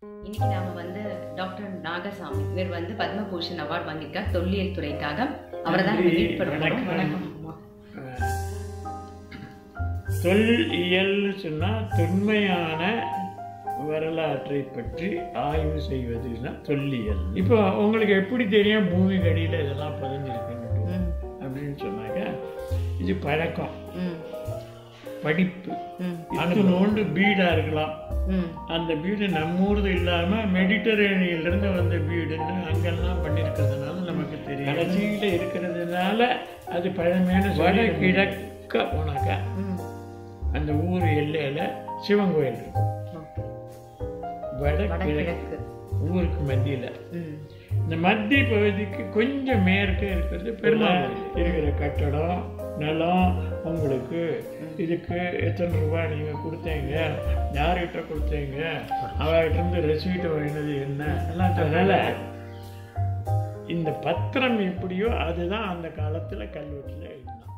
இன்னைக்கு நாம வந்து டாக்டர் நாகசாமி இவர் வந்து பத்மபூஷன் அவார்டு வாங்கியிருக்கார் தொல்லியல் துறைக்காக. அவரை தான் மீட் பண்ணுறோம். தொல்லியல் சொன்னால் தொன்மையான வரலாற்றை பற்றி ஆய்வு செய்வதுதான் தொல்லியல். இப்போ உங்களுக்கு எப்படி தெரியும் பூமி கடியில் இதெல்லாம் புதஞ்சிருக்குன்னு அப்படின்னு சொன்னாக்க இது பழக்கம், படிப்பு. அணுகுண்டு பீடா இருக்கலாம். அந்த வீடு நம்ம ஊர்து இல்லாமல் மெடிட்டரேனியிலிருந்து வந்த வீடுன்னு அங்கெல்லாம் பண்ணியிருக்கிறதுனால நமக்கு தெரியும். கடைசியில் இருக்கிறதுனால அது பழமையான வடகிழக்க போனாக்கா அந்த ஊர் எல்லையில் சிவன் கோயில் இருக்கும். வடகிழக்கு ஊருக்கு மத்தியில். இந்த மத்திய பகுதிக்கு கொஞ்சம் மேற்கே இருக்கிறது பெருமாள் இருக்கிற கட்டடம் நிலம். உங்களுக்கு இதுக்கு எத்தனை ரூபாய் நீங்கள் கொடுத்தீங்க, யார்கிட்ட கொடுத்தீங்க, அவர்கிட்ட ரெசிப்ட் வாங்கினது என்ன எல்லாம். அதனால் இந்த பத்திரம் எப்படியோ அதுதான் அந்த காலத்தில் கல்வெட்டில் எழுதினான்.